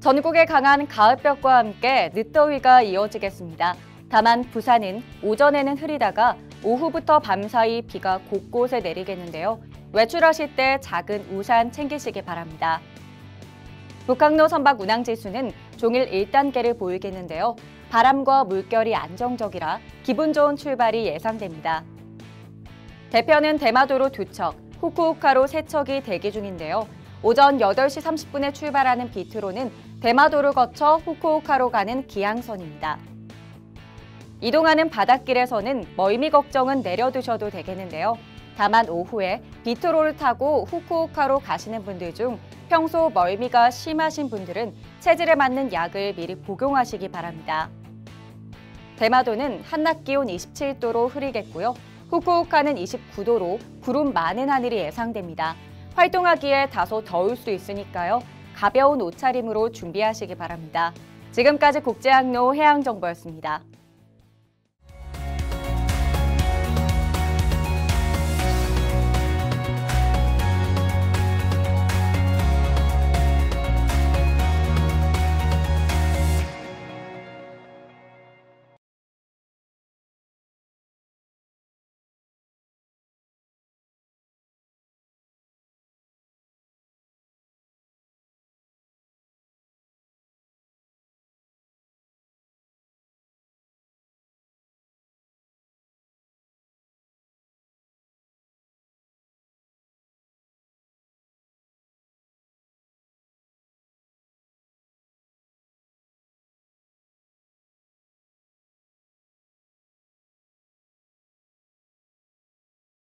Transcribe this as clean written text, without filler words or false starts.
전국에 강한 가을볕과 함께 늦더위가 이어지겠습니다. 다만 부산은 오전에는 흐리다가 오후부터 밤사이 비가 곳곳에 내리겠는데요. 외출하실 때 작은 우산 챙기시기 바랍니다. 북항로 선박 운항지수는 종일 1단계를 보이겠는데요. 바람과 물결이 안정적이라 기분 좋은 출발이 예상됩니다. 대편은 대마도로 2척, 후쿠오카로 3척이 대기 중인데요. 오전 8시 30분에 출발하는 비트로는 대마도를 거쳐 후쿠오카로 가는 기항선입니다. 이동하는 바닷길에서는 멀미 걱정은 내려두셔도 되겠는데요. 다만 오후에 비트로를 타고 후쿠오카로 가시는 분들 중 평소 멀미가 심하신 분들은 체질에 맞는 약을 미리 복용하시기 바랍니다. 대마도는 한낮 기온 27도로 흐리겠고요. 후쿠오카는 29도로 구름 많은 하늘이 예상됩니다. 활동하기에 다소 더울 수 있으니까요. 가벼운 옷차림으로 준비하시기 바랍니다. 지금까지 국제항로 해양정보였습니다.